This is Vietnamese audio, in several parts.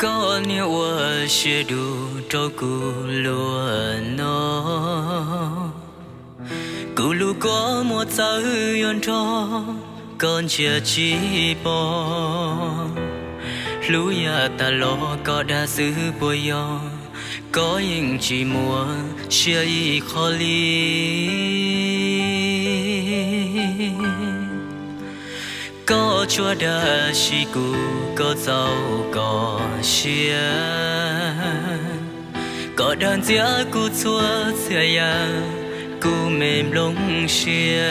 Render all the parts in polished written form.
có nhiều ở chia đủ cho cụ lúa nó cụ lúa có một sao yon cho con chia chi bò lúa ya ta lo có đa sư bồi yo có những chỉ mùa chia y khó li có chúa đã chỉ cụ có giàu có chia có đàn giá cụ chúa sẽ ya cụ mềm lông chia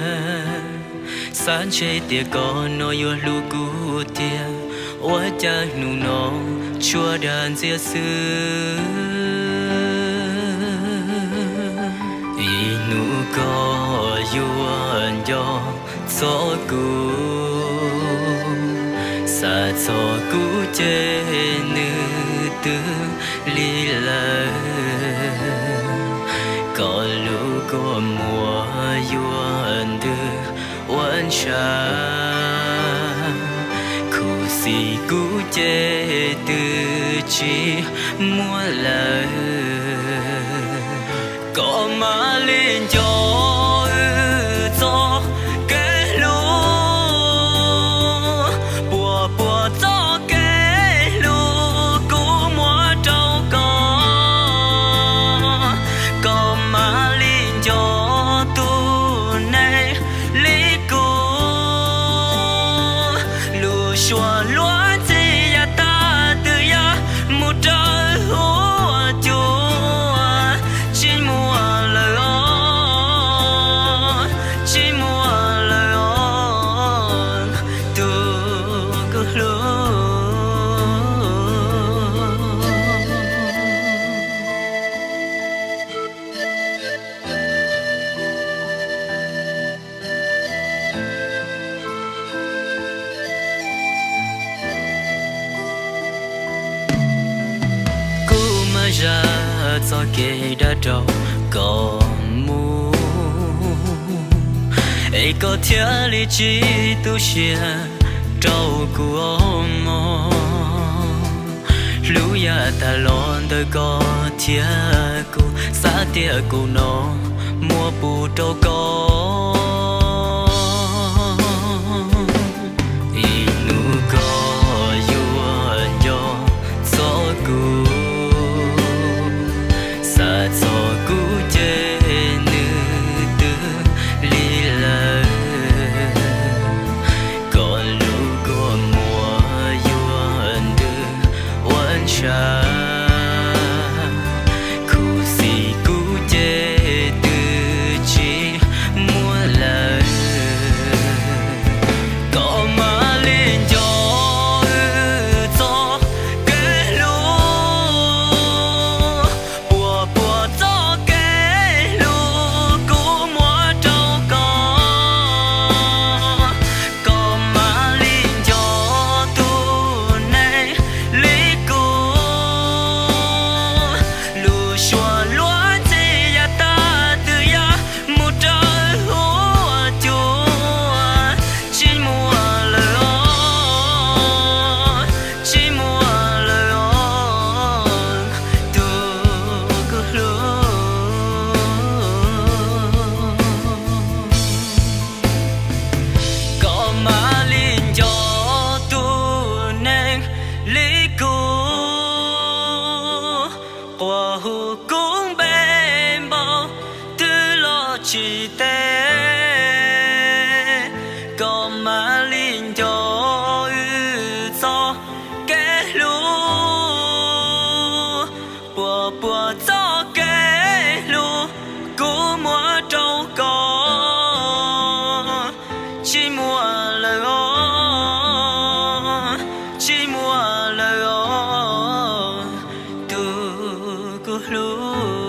sáng chế tiệc có nói yêu lu cụ tiệc ôi cha nụ nó chúa đàn giá sư nụ có yuan yo cho cụ sa cho cụ chế nữ tư li lơ có lũ có mùa yuan tư oan cha khu si cụ chế tư chi mua lơ có mà lên cho cái lúa bùa bùa cho cái lúa cũ mua trâu có mà lên cho tu này lý cũ lúa xóa lúa gì ya ta từ ya một trời húa chúa ra cho kẻ đã trâu có mu ấy có thiệt lý trí tu sửa trâu của ông lũ ya ta lon đời có thiệt cụ xa tiệt cụ nó mua bù trâu có chỉ té có mà linh cho cho cái lúa bùa bùa cho cái lúa cũ mua trâu có chỉ mua lời chỉ mua lời tu cứ lúa